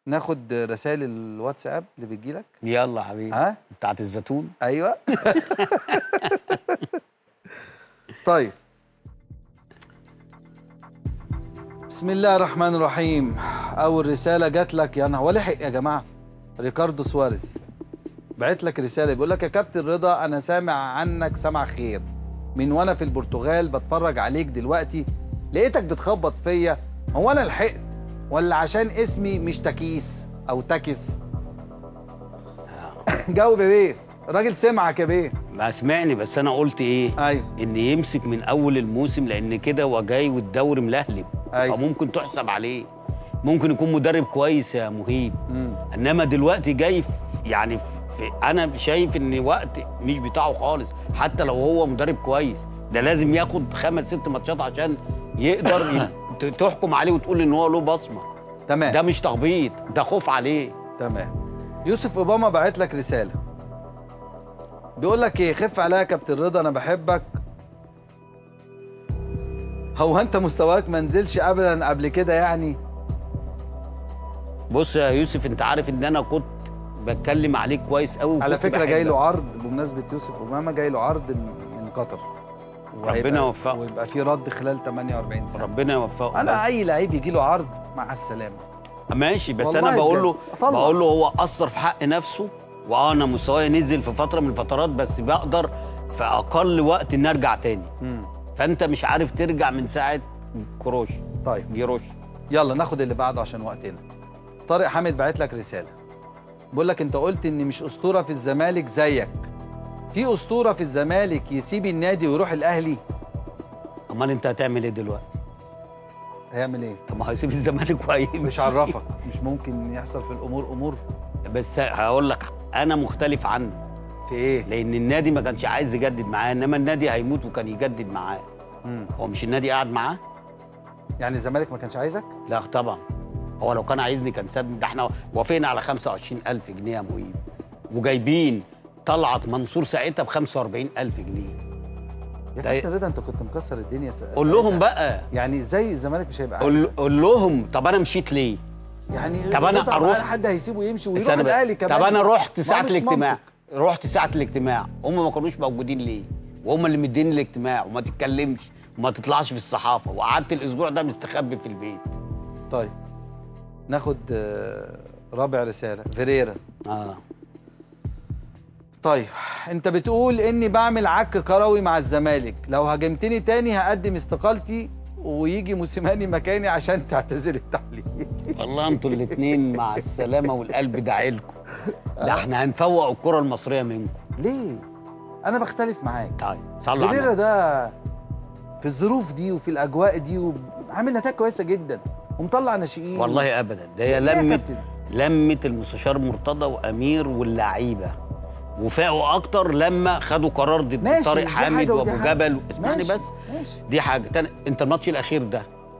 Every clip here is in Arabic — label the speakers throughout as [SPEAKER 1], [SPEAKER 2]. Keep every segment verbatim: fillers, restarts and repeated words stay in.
[SPEAKER 1] ناخد رسائل الواتساب اللي بتجيلك.
[SPEAKER 2] يلا يا حبيبي.
[SPEAKER 1] ها
[SPEAKER 2] بتاعت الزيتون.
[SPEAKER 1] ايوه. طيب، بسم الله الرحمن الرحيم. اول رساله جات لك، يا نهار ولحق يا جماعه. ريكاردو سواريز بعت لك رساله بيقول لك: يا كابتن رضا، انا سامع عنك سمع خير من وانا في البرتغال بتفرج عليك دلوقتي، لقيتك بتخبط فيا. هو انا لحقت ولا عشان اسمي مش تكيس او تكس؟ جاوب يا بيه، الراجل سمعك يا بيه.
[SPEAKER 2] ما سمعني، بس انا قلت ايه؟
[SPEAKER 1] ايوه،
[SPEAKER 2] ان يمسك من اول الموسم، لان كده هو جاي والدوري ملهلب.
[SPEAKER 1] أيوة.
[SPEAKER 2] فممكن تحسب عليه، ممكن يكون مدرب كويس يا مهيب.
[SPEAKER 1] مم.
[SPEAKER 2] انما دلوقتي جاي في يعني في انا شايف ان وقت مش بتاعه خالص، حتى لو هو مدرب كويس ده لازم ياخد خمس ست ماتشات عشان يقدر ي... تحكم عليه وتقول ان هو له بصمه.
[SPEAKER 1] تمام،
[SPEAKER 2] ده مش تخبيط، ده خوف عليه.
[SPEAKER 1] تمام. يوسف اوباما بعت لك رساله بيقول لك ايه: خف عليا يا كابتن رضا، انا بحبك. هو انت مستواك ما نزلش ابدا قبل كده يعني؟
[SPEAKER 2] بص يا يوسف، انت عارف ان انا كنت بتكلم عليك كويس قوي.
[SPEAKER 1] على فكره جاي له عرض بمناسبه يوسف اوباما، جاي له عرض من قطر،
[SPEAKER 2] ربنا يوفقه
[SPEAKER 1] ويبقى في رد خلال ثمانية وأربعين ساعه.
[SPEAKER 2] ربنا يوفقه.
[SPEAKER 1] انا اي لعيب يجي له عرض مع السلامه
[SPEAKER 2] ماشي، بس انا بقول له بقول له هو قصر في حق نفسه، وانا مستواي نزل في فتره من الفترات، بس بقدر في اقل وقت ان ارجع تاني.
[SPEAKER 1] مم.
[SPEAKER 2] فانت مش عارف ترجع من ساعه كروش.
[SPEAKER 1] طيب
[SPEAKER 2] جيروش.
[SPEAKER 1] يلا ناخد اللي بعده عشان وقتنا. طارق حامد بعت لك رساله بيقول لك: انت قلت ان مش اسطوره في الزمالك زيك، في اسطوره في الزمالك يسيب النادي ويروح الاهلي؟
[SPEAKER 2] امال انت هتعمل ايه دلوقتي؟
[SPEAKER 1] هيعمل ايه؟
[SPEAKER 2] طب ما هيسيب الزمالك وهيمشي.
[SPEAKER 1] مش عرفك، مش ممكن يحصل في الامور امور.
[SPEAKER 2] بس هقول لك انا مختلف عنه.
[SPEAKER 1] في ايه؟
[SPEAKER 2] لان النادي ما كانش عايز يجدد معاه، انما النادي هيموت وكان يجدد معاه.
[SPEAKER 1] مم.
[SPEAKER 2] هو مش النادي قاعد معاه؟
[SPEAKER 1] يعني الزمالك ما كانش عايزك؟
[SPEAKER 2] لا طبعا، هو لو كان عايزني كان سابني. ده احنا وافقنا على خمسة وعشرين ألف جنيه يا مهيب، وجايبين طلعت منصور ساعتها ب خمسة وأربعين ألف جنيه.
[SPEAKER 1] يا كابتن رضا انت كنت مكسر الدنيا.
[SPEAKER 2] قول لهم بقى،
[SPEAKER 1] يعني ازاي الزمالك مش هيبقى عايزك؟
[SPEAKER 2] قول لهم. طب انا مشيت ليه؟
[SPEAKER 1] يعني
[SPEAKER 2] طب انا اروح،
[SPEAKER 1] حد هيسيبه يمشي ويروح الاهلي كمان؟
[SPEAKER 2] طب انا رحت ساعه الاجتماع، رحت ساعه الاجتماع، هم ما كانوش موجودين ليه؟ وهم اللي مدين الاجتماع، وما تتكلمش وما تطلعش في الصحافه، وقعدت الاسبوع ده مستخبي في البيت.
[SPEAKER 1] طيب ناخد رابع رساله. فيريرا.
[SPEAKER 2] اه
[SPEAKER 1] طيب، انت بتقول اني بعمل عك كروي مع الزمالك، لو هاجمتني تاني هقدم استقالتي ويجي موسيماني مكاني عشان تعتذر التحليل.
[SPEAKER 2] والله انتوا الاثنين مع السلامه والقلب داعيلكم. ده احنا هنفوق الكره المصريه منكم.
[SPEAKER 1] ليه؟ انا بختلف معاك.
[SPEAKER 2] طيب صلوا على
[SPEAKER 1] فيريرا ده في الظروف دي وفي الاجواء دي وعامل نتائج كويسه جدا ومطلع ناشئين.
[SPEAKER 2] والله ابدا، ده هي لمت لمت المستشار مرتضى وامير واللعيبه، وفاقوا اكتر لما خدوا قرار ضد طارق حامد وابو جبل. اسمعني بس.
[SPEAKER 1] ماشي.
[SPEAKER 2] دي حاجه تانية. انت الماتش الاخير ده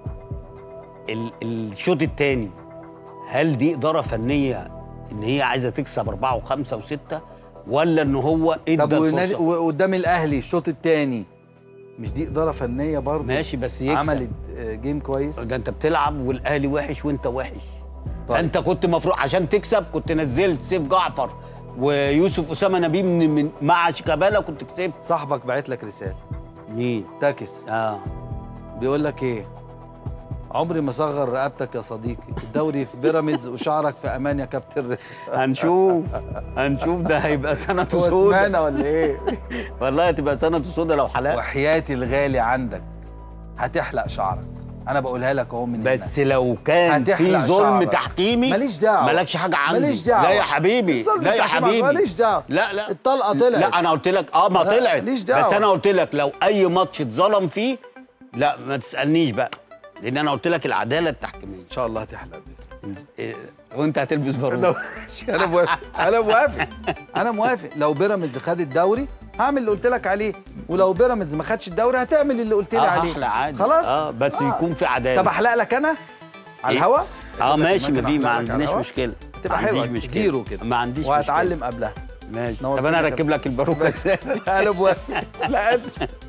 [SPEAKER 2] الشوط الثاني، هل دي اداره فنيه ان هي عايزه تكسب أربعة وخمسة وستة، ولا ان هو ادى
[SPEAKER 1] طب
[SPEAKER 2] الفرصه؟
[SPEAKER 1] وقدام الاهلي الشوط الثاني مش دي اداره فنيه برضه؟
[SPEAKER 2] ماشي، بس يكسب.
[SPEAKER 1] عملت جيم كويس.
[SPEAKER 2] ده انت بتلعب والاهلي وحش وانت وحش. طيب. فانت كنت المفروض عشان تكسب كنت نزلت سيف جعفر ويوسف اسامه نبيه من, من مع شيكابالا كنت كسبت.
[SPEAKER 1] صاحبك باعت لك رساله.
[SPEAKER 2] مين؟
[SPEAKER 1] تاكس.
[SPEAKER 2] اه
[SPEAKER 1] بيقول لك ايه: عمري ما صغر رقبتك يا صديقي، الدوري في بيراميدز وشعرك في امان يا كابتن.
[SPEAKER 2] هنشوف هنشوف ده هيبقى سنه سودا.
[SPEAKER 1] هو سمعنا ولا ايه؟
[SPEAKER 2] والله هتبقى سنه سودا لو حلقت.
[SPEAKER 1] وحياتي الغالي عندك هتحلق شعرك، انا بقولها لك اهو من هنا.
[SPEAKER 2] بس لو كان في ظلم تحكيمي
[SPEAKER 1] ماليش دعوه،
[SPEAKER 2] مالكش حاجه عندي.
[SPEAKER 1] ماليش دعوه.
[SPEAKER 2] لا يا حبيبي، لا يا حبيبي،
[SPEAKER 1] ماليش دعوه.
[SPEAKER 2] لا لا
[SPEAKER 1] الطلقه طلعت.
[SPEAKER 2] لا انا قلت لك اه ما طلعت،
[SPEAKER 1] ماليش دعوه.
[SPEAKER 2] بس انا قلت لك لو اي ماتش اتظلم فيه لا ما تسالنيش بقى، لان انا قلت لك العداله التحكيميه.
[SPEAKER 1] ان شاء الله هتحلق باذن
[SPEAKER 2] الله. وانت هتلبس باروك.
[SPEAKER 1] انا موافق، انا موافق، انا موافق. لو بيراميدز خد الدوري هعمل اللي قلت لك عليه، ولو بيراميدز ما خدش الدوري هتعمل اللي قلت لي
[SPEAKER 2] آه
[SPEAKER 1] عليه.
[SPEAKER 2] احلى عادي
[SPEAKER 1] خلاص.
[SPEAKER 2] اه بس آه. يكون في عداله.
[SPEAKER 1] طب احلق لك انا على الهوا؟
[SPEAKER 2] اه ماشي، ما في ما عندناش مشكله.
[SPEAKER 1] تبقى حلوه زيرو كده.
[SPEAKER 2] ما عنديش مشكله
[SPEAKER 1] وهتعلم قبلها.
[SPEAKER 2] ماشي. طب انا اركب لك الباروكه ازاي؟
[SPEAKER 1] انا موافق. لا